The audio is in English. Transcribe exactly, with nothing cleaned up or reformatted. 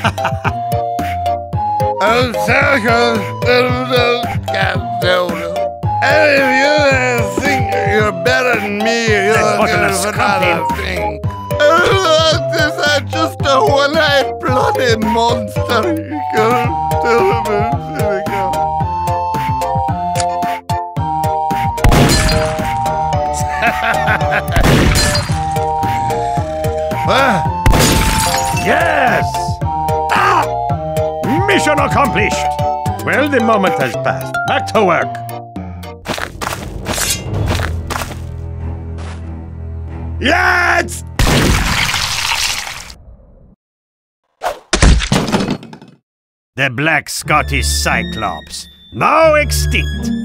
I'm circus and if you think you're better than me, you're gonna another thing. This is just a one-eyed bloody monster. You can't tell me. Yes! Ah! Mission accomplished! Well, the moment has passed. Back to work. Yes! The Black Scottish Cyclops, now extinct.